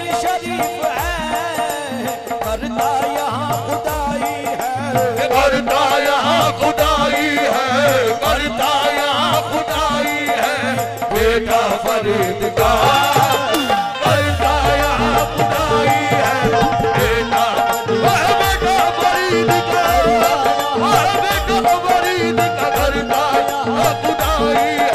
शरीफ है, करता यहाँ खुदाई है, करता यहाँ खुदाई है, करता यहाँ खुदाई है, बेटा फरीद का करता यहाँ खुदाई है, बेटा फरीद का, बेटा फरीद का करता यहाँ खुदाई